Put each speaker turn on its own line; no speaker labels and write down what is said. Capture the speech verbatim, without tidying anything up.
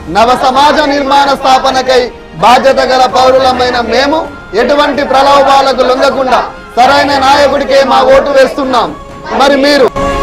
నవ సమాజ నిర్మాణ స్థాపనకై బాధ్యత గల పౌరులమైన మేము ఎటువంటి ప్రలోభాలకు లొంగకుండా సరైన నాయకుడికే మా ఓటు వేస్తున్నాం. మరి మీరు